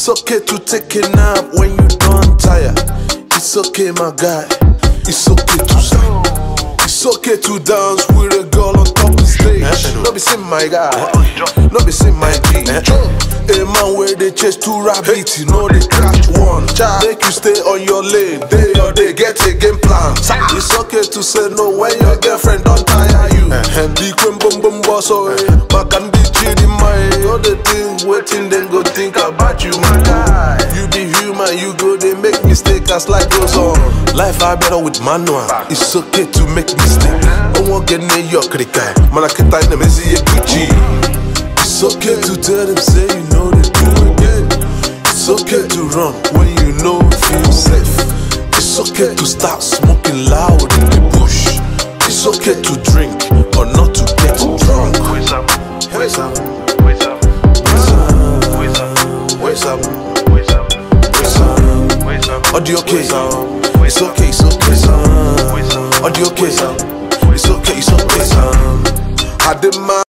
It's okay to take a nap when you don't tire. It's okay, my guy. It's okay to sing. It's okay to dance with a girl on top of the stage. No be sing my guy. No be sing my G. A man where they chase two rabbits, you know they catch one. Make you stay on your lane. Day or day, get a game plan. It's okay to say no when your girlfriend don't tire you. Big when boom boom boss away. But can be cheating my all the things waiting, then go think about you, my guy. You be human, you go, they make mistakes as life goes on. Life I better with manual. It's okay to make mistakes. I won't get near your critical. Man, I can't time them as a Gucci. It's okay to tell them, say you know they do again. It's okay to run when you know feel safe. It's okay to start smoking loud in the bush. It's okay to drink or not to get drunk. What's up? What's up? What's up? What's up? What's up? What's up? What's up? What's up? Audio okay? It's okay, it's okay. Audio okay? It's okay, it's okay. I did my